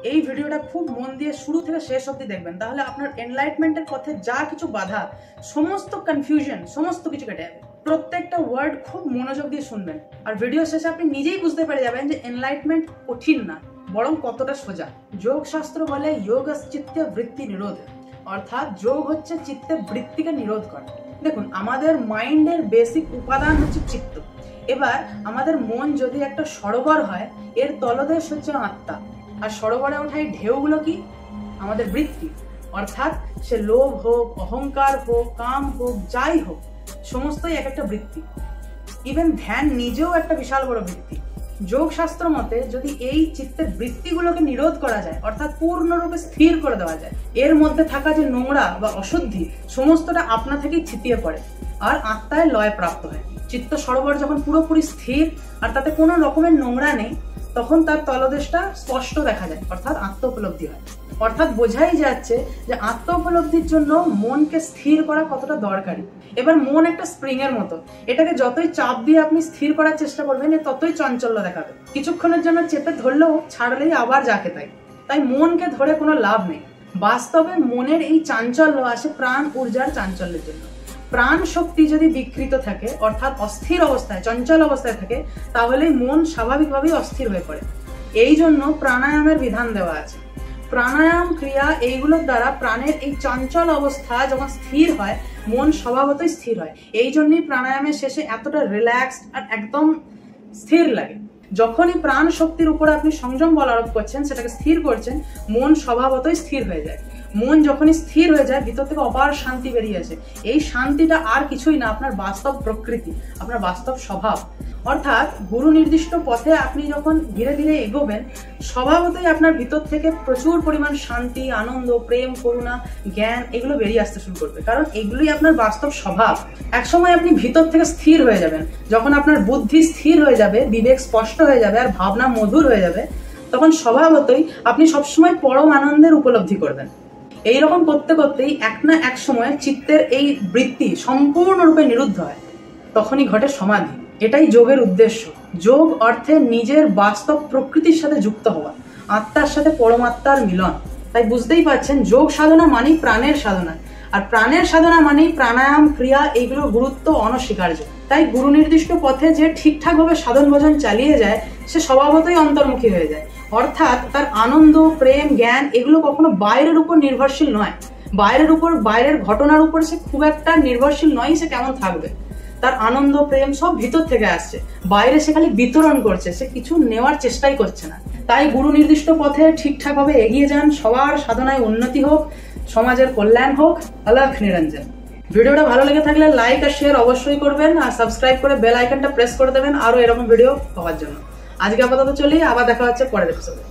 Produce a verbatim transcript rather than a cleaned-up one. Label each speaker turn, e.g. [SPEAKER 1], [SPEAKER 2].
[SPEAKER 1] এই ভিডিওটা খুব মন দিয়ে শুরু থেকে শেষ অবধি দেখবেন, তাহলে আপনার এনলাইটমেন্টের পথে যা কিছু বাধা, সমস্ত কনফিউশন, সমস্ত কিছু কেটে যাবে। প্রত্যেকটা ওয়ার্ড খুব মনোযোগ দিয়ে শুনবেন, আর ভিডিও শেষে আপনি নিজেই বুঝতে পেরে যাবেন যে এনলাইটমেন্ট কঠিন না, বরং কতটা সোজা। যোগ শাস্ত্র বলে যোগ চিত্তে বৃত্তি নিরোধ, অর্থাৎ যোগ হচ্ছে চিত্তে বৃত্তিকে নিরোধ করা। দেখুন, আমাদের মাইন্ডের বেসিক উপাদান হচ্ছে চিত্ত। এবার আমাদের মন যদি একটা সরোবর হয়, এর তলদেশ হচ্ছে আত্মা, আর সরোবরে ওঠা এই ঢেউগুলো কি? আমাদের বৃত্তি। অর্থাৎ সে লোভ হোক, অহংকার হোক, কাম হোক, যাই হোক, সমস্তই এক একটা বৃত্তি। ইভেন ধ্যান নিজেও একটা বিশাল বড় বৃত্তি। যোগ শাস্ত্র মতে যদি এই চিত্তের বৃত্তিগুলোকে নিরোধ করা যায়, অর্থাৎ পূর্ণরূপে স্থির করে দেওয়া যায়, এর মধ্যে থাকা যে নোংরা বা অশুদ্ধি সমস্তটা আপনা থেকেই ছিটিয়ে পড়ে আর আত্মায় লয় প্রাপ্ত হয়। চিত্ত সরোবর যখন পুরোপুরি স্থির আর তাতে কোনো রকমের নোংরা নেই, তখন তার তলদেশটা স্পষ্ট দেখা যায়, অর্থাৎ আত্ম উপলব্ধি হয়। অর্থাৎ বোঝাই যাচ্ছে যে আত্ম উপলব্ধির জন্য মনকে স্থির করা কতটা দরকারি। এবার মন একটা স্প্রিং এর মতো, এটাকে যতই চাপ দিয়ে আপনি স্থির করার চেষ্টা করবেন, এ ততই চঞ্চল্য দেখাবে। কিছুক্ষণের জন্য চেপে ধরলেও ছাড়লেই আবার যাকে তাই। তাই মনকে ধরে কোনো লাভ নেই। বাস্তবে মনের এই চাঞ্চল্য আসে প্রাণ ঊর্জার চাঞ্চল্যের জন্য। প্রাণ শক্তি যদি বিকৃত থাকে, অর্থাৎ অস্থির অবস্থায়, চঞ্চল অবস্থায় থাকে, তাহলেই মন স্বাভাবিকভাবেই অস্থির হয়ে পড়ে। এই জন্য প্রাণায়ামের বিধান দেওয়া আছে। প্রাণায়াম ক্রিয়া এইগুলোর দ্বারা প্রাণের এই চঞ্চল অবস্থা যখন স্থির হয়, মন স্বভাবতই স্থির হয়। এই জন্যই প্রাণায়ামের শেষে এতটা রিল্যাক্সড আর একদম স্থির লাগে। যখনই প্রাণ শক্তির উপর আপনি সংযম বল আরোপ করছেন, সেটাকে স্থির করছেন, মন স্বভাবতই স্থির হয়ে যায়। মন যখনই স্থির হয়ে যায়, ভিতর থেকে অপার শান্তি বেরিয়ে আসে। এই শান্তিটা আর কিছুই না, আপনার বাস্তব প্রকৃতি, আপনার বাস্তব স্বভাব। অর্থাৎ গুরু নির্দিষ্ট পথে আপনি যখন ধীরে ধীরে এগোবেন, স্বভাবতই আপনার ভিতর থেকে প্রচুর পরিমাণ শান্তি, আনন্দ, প্রেম, করুণা, জ্ঞান এগুলো বেরিয়ে আসতে শুরু করবে, কারণ এগুলোই আপনার বাস্তব স্বভাব। একসময় আপনি ভিতর থেকে স্থির হয়ে যাবেন। যখন আপনার বুদ্ধি স্থির হয়ে যাবে, বিবেক স্পষ্ট হয়ে যাবে, আর ভাবনা মধুর হয়ে যাবে, তখন স্বভাবতই আপনি সবসময় পরম আনন্দের উপলব্ধি করবেন। এইরকম করতে করতেই এক না এক সময় চিত্তের এই বৃত্তি সম্পূর্ণরূপে নিরুদ্ধ হয়, তখনই ঘটে সমাধি। এটাই যোগের উদ্দেশ্য। যোগ অর্থে নিজের বাস্তব প্রকৃতির সাথে যুক্ত হওয়া, আত্মার সাথে পরমাত্মার মিলন। তাই বুঝতেই পারছেন, যোগ সাধনা মানেই প্রাণের সাধনা, আর প্রাণের সাধনা মানেই প্রাণায়াম ক্রিয়া, এইগুলোর গুরুত্ব অনস্বীকার্য। তাই গুরু নির্দিষ্ট পথে যে ঠিকঠাকভাবে সাধন ভজন চালিয়ে যায়, সে স্বভাবতই অন্তর্মুখী হয়ে যায়। অর্থাৎ তার আনন্দ, প্রেম, জ্ঞান এগুলো কখনো বাইরের উপর নির্ভরশীল নয়। বাইরের উপর, বাইরের ঘটনার উপর সে খুব একটা নির্ভরশীল নয়। সে কেমন থাকবে, তার আনন্দ, প্রেম সব ভিতর থেকে আসছে, বাইরে সে খালি বিতরণ করছে, সে কিছু নেওয়ার চেষ্টাই করছে না। তাই গুরু নির্দিষ্ট পথে ঠিকঠাকভাবে এগিয়ে যান। সবার সাধনায় উন্নতি হোক, সমাজের কল্যাণ হোক। অলখ নিরঞ্জন। ভিডিওটা ভালো লেগে থাকলে লাইক আর শেয়ার অবশ্যই করবেন, আর সাবস্ক্রাইব করে বেল আইকনটা প্রেস করে দেবেন আরো এরকম ভিডিও পাওয়ার জন্য। আজকে আপাতত চলি, আবার দেখা হচ্ছে পরের এপিসোডে।